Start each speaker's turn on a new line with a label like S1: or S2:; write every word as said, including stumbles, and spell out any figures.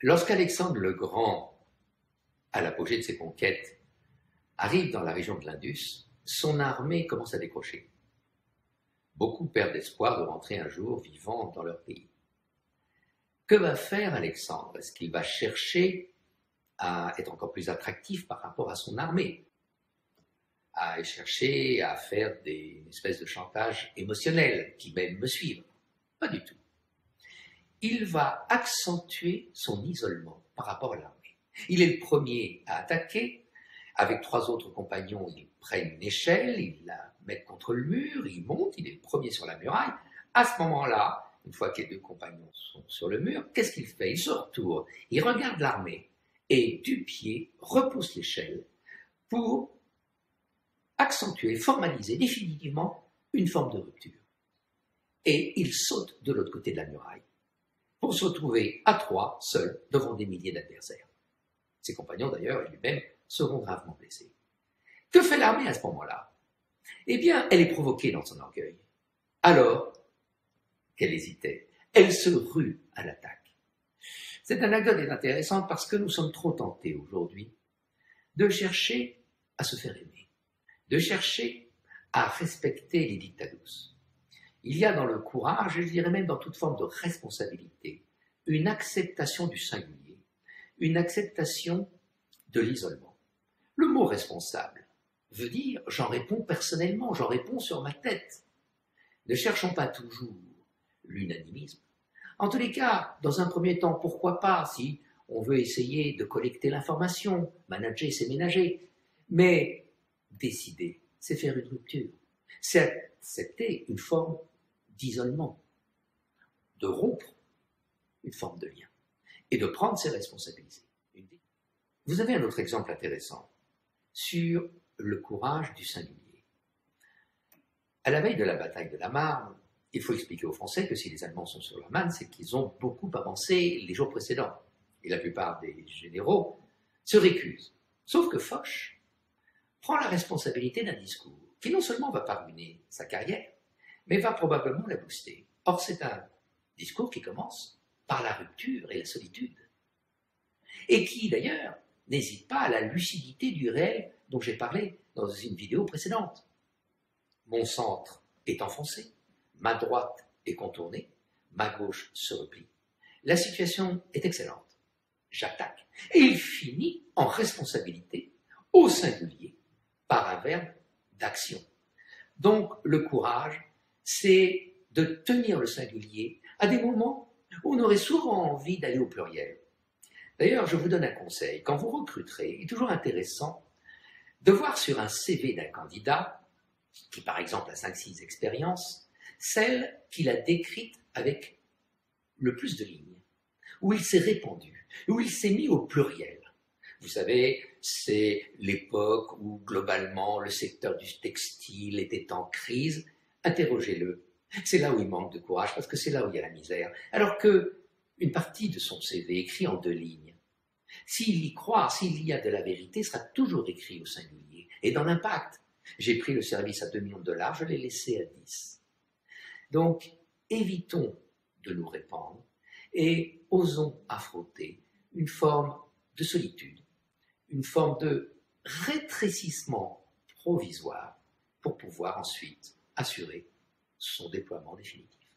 S1: Lorsqu'Alexandre le Grand, à l'apogée de ses conquêtes, arrive dans la région de l'Indus, son armée commence à décrocher. Beaucoup perdent espoir de rentrer un jour vivants dans leur pays. Que va faire Alexandre? Est-ce qu'il va chercher à être encore plus attractif par rapport à son armée, à chercher à faire des, une espèce de chantage émotionnel qui même me suivent? Pas du tout. Il va accentuer son isolement par rapport à l'armée. Il est le premier à attaquer. Avec trois autres compagnons, ils prennent une échelle, ils la mettent contre le mur, ils montent, il est le premier sur la muraille. À ce moment-là, une fois que les deux compagnons sont sur le mur, qu'est-ce qu'il fait? Il se retourne, il regarde l'armée et du pied repousse l'échelle pour accentuer, formaliser définitivement une forme de rupture. Et il saute de l'autre côté de la muraille pour se retrouver à trois, seul, devant des milliers d'adversaires. Ses compagnons, d'ailleurs, et lui-même, seront gravement blessés. Que fait l'armée à ce moment-là? Eh bien, elle est provoquée dans son orgueil. Alors qu'elle hésitait, elle se rue à l'attaque. Cette anecdote est intéressante parce que nous sommes trop tentés aujourd'hui de chercher à se faire aimer, de chercher à respecter les dictatus. Il y a dans le courage, et je dirais même dans toute forme de responsabilité, une acceptation du singulier, une acceptation de l'isolement. Le mot responsable veut dire j'en réponds personnellement, j'en réponds sur ma tête. Ne cherchons pas toujours l'unanimisme. En tous les cas, dans un premier temps, pourquoi pas si on veut essayer de collecter l'information, manager, c'est ménager. Mais décider, c'est faire une rupture. C'est accepter une forme d'isolement, de rompre une forme de lien et de prendre ses responsabilités. Vous avez un autre exemple intéressant sur le courage du singulier. À la veille de la bataille de la Marne, il faut expliquer aux Français que si les Allemands sont sur la Marne, c'est qu'ils ont beaucoup avancé les jours précédents. Et la plupart des généraux se récusent. Sauf que Foch prend la responsabilité d'un discours qui non seulement va pas ruiner sa carrière, mais va probablement la booster. Or, c'est un discours qui commence par la rupture et la solitude. Et qui, d'ailleurs, n'hésite pas à la lucidité du réel dont j'ai parlé dans une vidéo précédente. Mon centre est enfoncé, ma droite est contournée, ma gauche se replie. La situation est excellente. J'attaque. Et il finit en responsabilité, au singulier, par un verbe d'action. Donc, le courage, c'est de tenir le singulier à des moments où on aurait souvent envie d'aller au pluriel. D'ailleurs, je vous donne un conseil. Quand vous recruterez, il est toujours intéressant de voir sur un C V d'un candidat, qui par exemple a cinq six expériences, celle qu'il a décrite avec le plus de lignes, où il s'est répandu, où il s'est mis au pluriel. Vous savez, c'est l'époque où globalement le secteur du textile était en crise. Interrogez-le. C'est là où il manque de courage, parce que c'est là où il y a la misère. Alors que une partie de son C V écrit en deux lignes, s'il y croit, s'il y a de la vérité, sera toujours écrit au singulier. Et dans l'impact, j'ai pris le service à deux millions de dollars, je l'ai laissé à dix. Donc, évitons de nous répandre et osons affronter une forme de solitude, une forme de rétrécissement provisoire pour pouvoir ensuite assurer son déploiement définitif.